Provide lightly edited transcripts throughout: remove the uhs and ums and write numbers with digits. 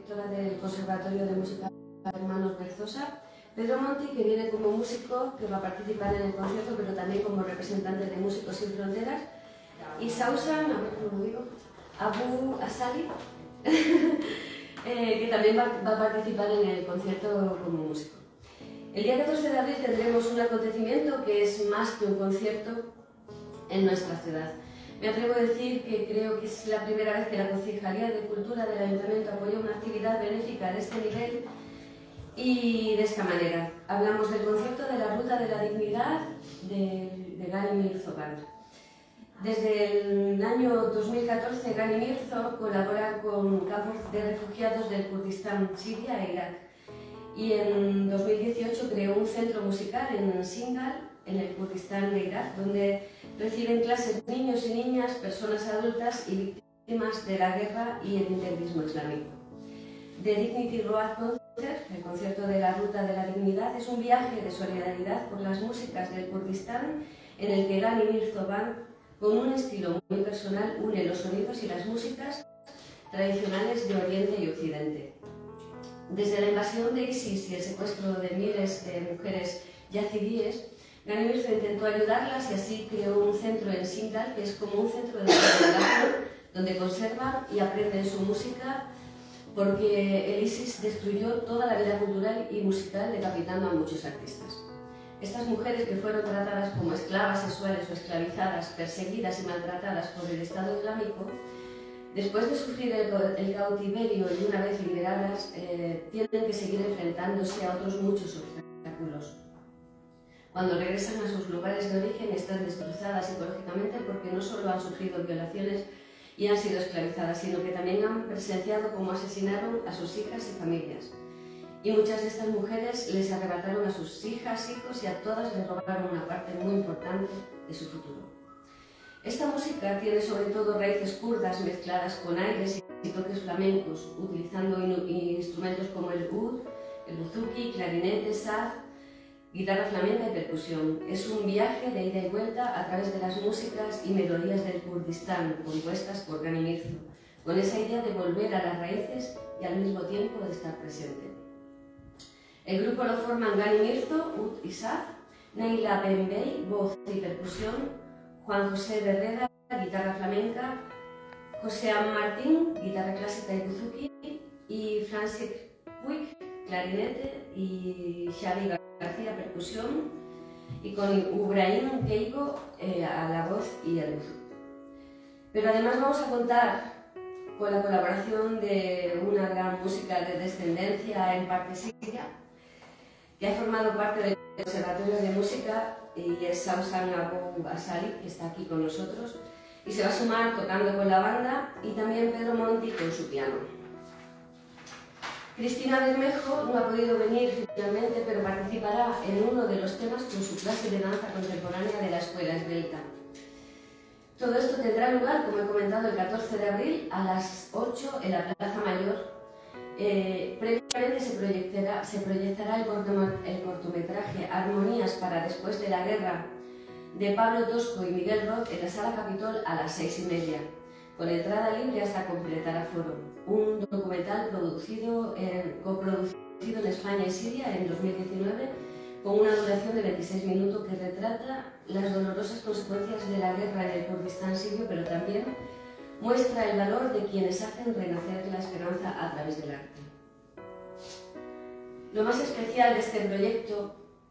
directora del Conservatorio de Música Hermanos Berzosa, Pedro Monti, que viene como músico, que va a participar en el concierto, pero también como representante de Músicos Sin Fronteras, y Sausan, a ver cómo lo digo, Abu Asali, que también va a participar en el concierto como músico. El día 14 de abril tendremos un acontecimiento que es más que un concierto en nuestra ciudad. Me atrevo a decir que creo que es la primera vez que la Concejalía de Cultura del Ayuntamiento apoya una actividad benéfica de este nivel y de esta manera. Hablamos del concierto de la Ruta de la Dignidad de Gani Mirzo Band. Desde el año 2014, Gani Mirzo colabora con campos de refugiados del Kurdistán, Siria e Irak. Y en 2018 creó un centro musical en Singal, en el Kurdistán de Irak, donde reciben clases niños y niñas, personas adultas y víctimas de la guerra y el integrismo islámico. The Dignity Road Concert, el concierto de la Ruta de la Dignidad, es un viaje de solidaridad por las músicas del Kurdistán en el que Gani Mirzo Band, con un estilo muy personal, une los sonidos y las músicas tradicionales de Oriente y Occidente. Desde la invasión de ISIS y el secuestro de miles de mujeres yazidíes, Gani Mirzo intentó ayudarlas y así creó un centro en Singal, que es como un centro de rehabilitación donde conservan y aprenden su música, porque el ISIS destruyó toda la vida cultural y musical, decapitando a muchos artistas. Estas mujeres, que fueron tratadas como esclavas sexuales o esclavizadas, perseguidas y maltratadas por el Estado Islámico, después de sufrir el cautiverio y una vez liberadas, tienen que seguir enfrentándose a otros muchos obstáculos. Cuando regresan a sus lugares de origen están destrozadas psicológicamente porque no solo han sufrido violaciones y han sido esclavizadas, sino que también han presenciado cómo asesinaron a sus hijas y familias. Y muchas de estas mujeres les arrebataron a sus hijas, hijos y a todas les robaron una parte muy importante de su futuro. Esta música tiene sobre todo raíces kurdas mezcladas con aires y toques flamencos, utilizando instrumentos como el oud, el buzuki, clarinete, saz, guitarra flamenca y percusión. Es un viaje de ida y vuelta a través de las músicas y melodías del Kurdistán, compuestas por Gani Mirzo, con esa idea de volver a las raíces y al mismo tiempo de estar presente. El grupo lo forman Gani Mirzo, oud y saz, Neila Bembey, voz y percusión, Juan José Berreda, guitarra flamenca, José Am Martín, guitarra clásica y buzuki, y Francis Puig, clarinete, y Xavi García, percusión, y con Ibrahim Keigo a la voz y el buzuki. Pero además vamos a contar con la colaboración de una gran música de descendencia en parte siria, que ha formado parte del Conservatorio de Música, y es Sausan Abu Asali, que está aquí con nosotros, y se va a sumar tocando con la banda, y también Pedro Monti con su piano. Cristina Bermejo no ha podido venir finalmente, pero participará en uno de los temas con su clase de danza contemporánea de la Escuela Esbelta. Todo esto tendrá lugar, como he comentado, el 14 de abril a las 8 en la Plaza Mayor. Previamente se proyectará el cortometraje Armonías para después de la guerra de Pablo Tosco y Miguel Roth en la Sala Capitol a las 6:30, con entrada libre hasta completar aforo. Un documental coproducido en España y Siria en 2019, con una duración de 26 minutos, que retrata las dolorosas consecuencias de la guerra en el Kurdistán sirio, pero también muestra el valor de quienes hacen renacer la esperanza a través del arte. Lo más especial de este proyecto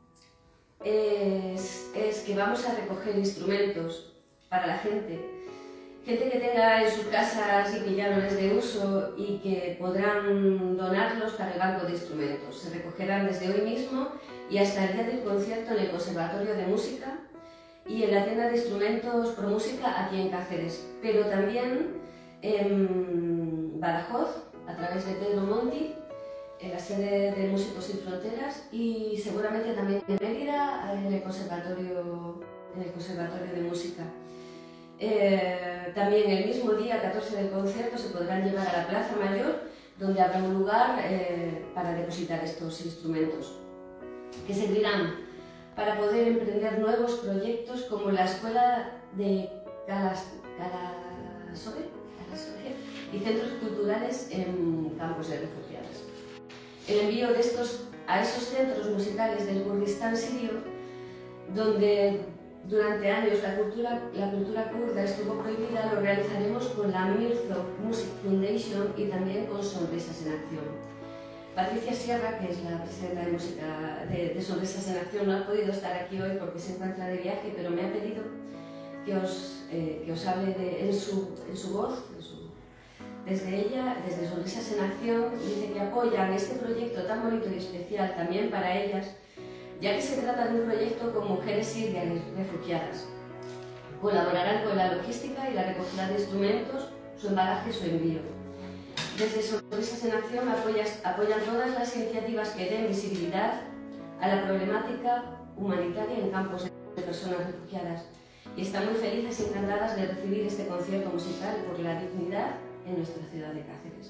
es que vamos a recoger instrumentos para la gente que tenga en sus casas y que ya no les dé uso, y que podrán donarlos para el banco de instrumentos. Se recogerán desde hoy mismo y hasta el día del concierto en el Conservatorio de Música y en la tienda de instrumentos Pro Música aquí en Cáceres, pero también en Badajoz a través de Pedro Monti, en la sede de Músicos Sin Fronteras, y seguramente también en Mérida en el Conservatorio de Música. También el mismo día 14 del concierto se podrán llevar a la Plaza Mayor, donde habrá un lugar para depositar estos instrumentos, que servirán para poder emprender nuevos proyectos como la Escuela de Kalasore, y centros culturales en campos de refugiados. El envío a esos centros musicales del Kurdistán sirio, donde durante años la cultura kurda estuvo prohibida, lo realizaremos con la Mirzo Music Foundation y también con Sonrisas en Acción. Patricia Sierra, que es la presidenta de Sonrisas en Acción, no ha podido estar aquí hoy porque se encuentra de viaje, pero me ha pedido que os hable en su voz. Desde ella, desde Sonrisas en Acción, dice que apoyan este proyecto tan bonito y especial también para ellas, ya que se trata de un proyecto con mujeres sirias refugiadas. Colaborarán con la logística y la recogida de instrumentos, su embalaje y su envío. Desde Sonrisas en Acción apoyan todas las iniciativas que den visibilidad a la problemática humanitaria en campos de personas refugiadas y están muy felices y encantadas de recibir este concierto musical por la dignidad en nuestra ciudad de Cáceres.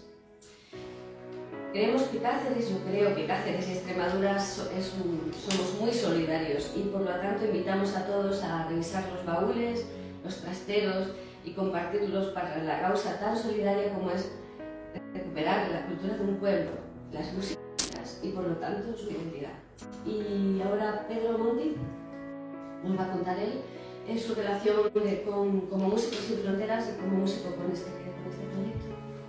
Yo creo que Cáceres y Extremadura somos muy solidarios y por lo tanto invitamos a todos a revisar los baúles, los trasteros y compartirlos para la causa tan solidaria como es recuperar la cultura de un pueblo, las músicas y por lo tanto su identidad. Y ahora Pedro Monti nos va a contar él su relación como Músicos Sin Fronteras y como músico con este proyecto.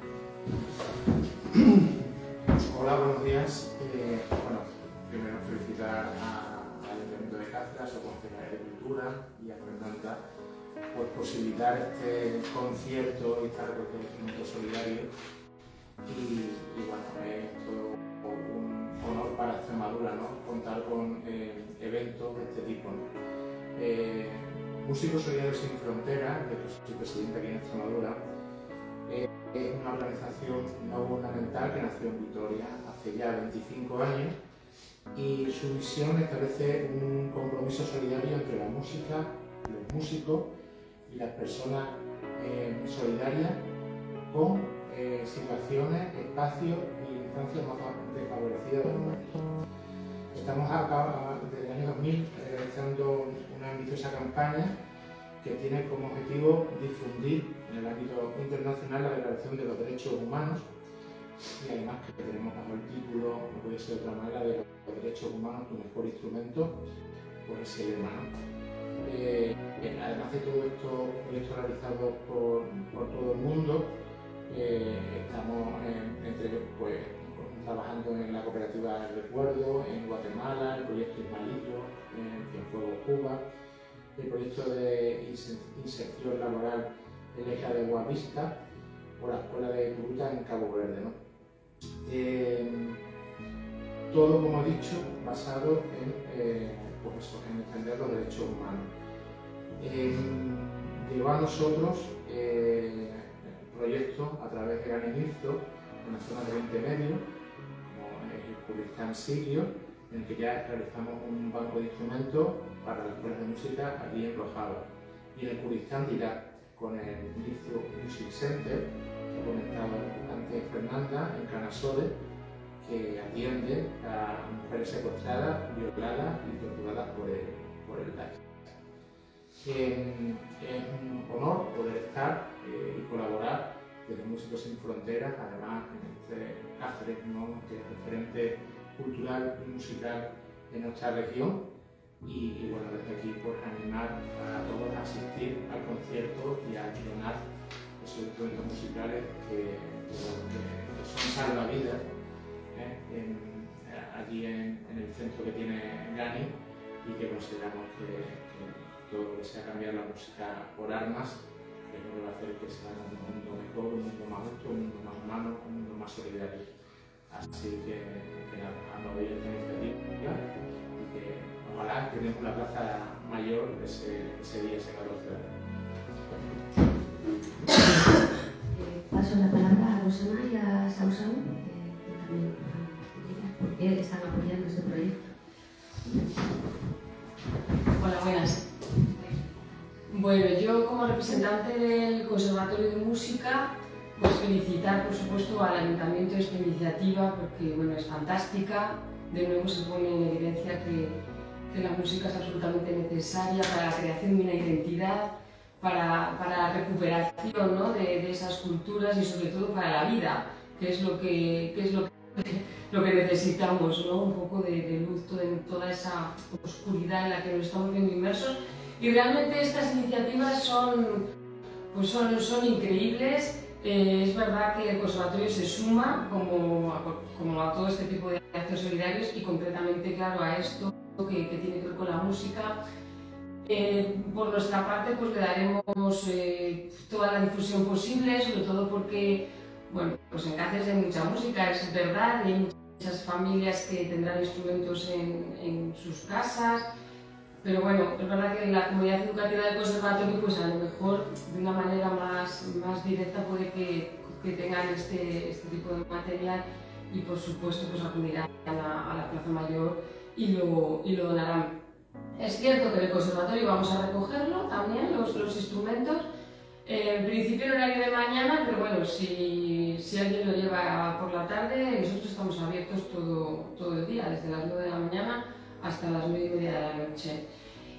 Hola, buenos días. Primero felicitar al Ayuntamiento de Cáceres, a su Consejería de Cultura y a Fernanda por posibilitar este concierto y este reconocimiento solidario. Y bueno, es todo un honor para Extremadura, ¿no?, contar con eventos de este tipo, ¿no? Músicos Solidarios Sin Fronteras, de que soy presidente aquí en Extremadura, es una organización no gubernamental que nació en Vitoria hace ya 25 años y su visión establece un compromiso solidario entre la música, los músicos y las personas solidarias con situaciones, espacios y infancias más desfavorecidas del mundo. Estamos desde el año 2000 realizando una ambiciosa campaña que tiene como objetivo difundir en el ámbito internacional la Declaración de los Derechos Humanos y además que tenemos bajo el título, no puede ser de otra manera, de los derechos humanos, tu mejor instrumento, pues ese lema, ¿no? Además de todo esto, proyectos realizados por todo el mundo, estamos trabajando en la cooperativa El Recuerdo, en Guatemala, el proyecto Ismailillo, en Cienfuegos, Cuba, el proyecto de inserción laboral ELECA de Boavista o la Escuela de Turuta en Cabo Verde, ¿no? Todo, como he dicho, basado en defender los derechos humanos. Llegó a nosotros el proyecto a través de Gani Mirzo, en la zona de Oriente Medio, como el Kurdistán sirio, en el que ya realizamos un banco de instrumentos para las escuelas de música aquí en Rojava. Y en el Kurdistán de Irak, con el Mirzo Music Center, que ha comentado antes Fernanda, en Canasode, que atiende a mujeres secuestradas, violadas y torturadas por el Daesh. Es un honor poder estar y colaborar desde Músicos Sin Fronteras, además en este Cáceres, ¿no?, que es referente cultural y musical de nuestra región. Y bueno, desde aquí pues animar a todos a asistir al concierto y a donar esos instrumentos musicales que son salvavidas aquí en el centro que tiene Gani, y que consideramos que todo lo que sea cambiar la música por armas es lo que va a hacer que sea un mundo mejor, un mundo más justo, un mundo más humano, un mundo más solidario. Así que nada, aplaudir esta iniciativa y que ojalá tenemos la plaza mayor ese día, ese 14 de abril. Paso la palabra a Rosana y a Sausan, que también porque están apoyando este proyecto. Hola, buenas. Bueno, yo como representante del Conservatorio de Música, pues felicitar por supuesto al Ayuntamiento de esta iniciativa porque bueno, es fantástica. De nuevo se pone en evidencia que la música es absolutamente necesaria para la creación de una identidad, para la recuperación, ¿no? de esas culturas y sobre todo para la vida, que es lo que necesitamos, ¿no? Un poco de luz en toda esa oscuridad en la que nos estamos viendo inmersos. Y realmente estas iniciativas son increíbles. Es verdad que el conservatorio se suma como a todo este tipo de actos solidarios y concretamente, claro, a esto que tiene que ver con la música. Por nuestra parte, pues le daremos toda la difusión posible, sobre todo porque, bueno, pues en Cáceres hay mucha música, es verdad, y hay muchas familias que tendrán instrumentos en sus casas. Pero bueno, es verdad que en la comunidad educativa del conservatorio, pues a lo mejor de una manera más directa puede que tengan este tipo de material y por supuesto pues acudirán a la Plaza Mayor y lo donarán. Es cierto que en el conservatorio vamos a recogerlo también, los instrumentos, en principio en horario de mañana, pero bueno, si alguien lo lleva por la tarde, nosotros estamos abiertos todo el día, desde las 9 de la mañana hasta las 9:30 de la noche.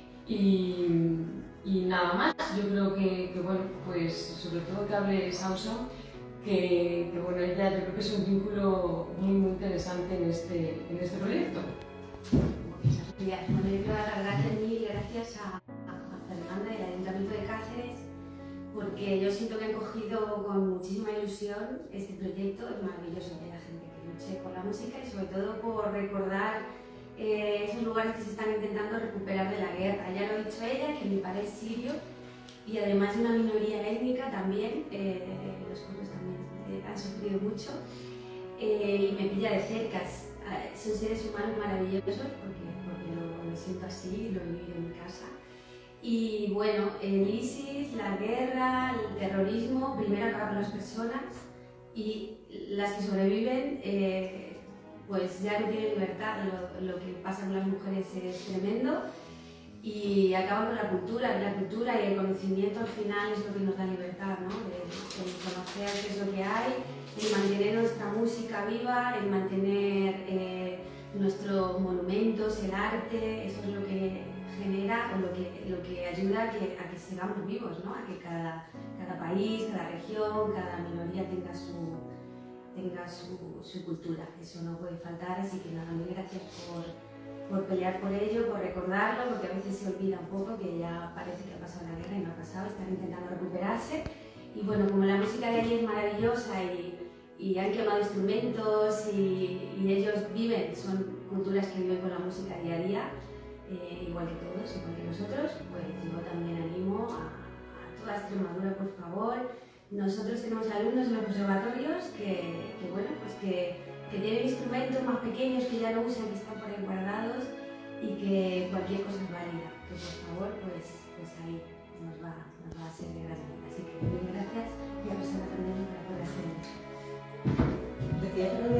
Y nada más, yo creo que bueno, pues sobre todo que hable Sausa, que bueno, ella yo creo que es un vínculo muy interesante en este proyecto. Bueno, yo quiero dar las gracias, mil gracias a Fernanda y al Ayuntamiento de Cáceres, porque yo siento que han cogido con muchísima ilusión este proyecto. Es maravilloso que haya gente que luche por la música y sobre todo por recordar esos lugares que se están intentando recuperar de la guerra. Ya lo ha dicho ella, que mi padre es sirio y además de una minoría étnica también, los kurdos también han sufrido mucho y me pilla de cerca. Son seres humanos maravillosos porque lo siento así, lo he vivido en mi casa. Y bueno, el ISIS, la guerra, el terrorismo, primero acaba con las personas y las que sobreviven pues ya no tienen libertad. Lo que pasa con las mujeres es tremendo y acaba con la cultura y el conocimiento al final es lo que nos da libertad, ¿no? El conocer qué es lo que hay, el mantener nuestra música viva, el mantener nuestros monumentos, el arte. Eso es lo que genera o lo que ayuda a que sigamos vivos, ¿no? A que cada país, cada región, cada minoría tenga su cultura. Eso no puede faltar, así que nada, mil gracias por pelear por ello, por recordarlo, porque a veces se olvida un poco que ya parece que ha pasado la guerra y no ha pasado, están intentando recuperarse. Y bueno, como la música de allí es maravillosa y han quemado instrumentos y ellos viven, son culturas que viven con la música día a día, igual que todos, igual que nosotros, pues yo también animo a toda Extremadura, por favor. Nosotros tenemos alumnos en los conservatorios que bueno, pues que tienen instrumentos más pequeños que ya no usan, que están por ahí guardados y que cualquier cosa es válida, que por favor pues ahí nos va a ser de gran ayuda. Así que muchas gracias y a persona también para poder hacerlo. Decía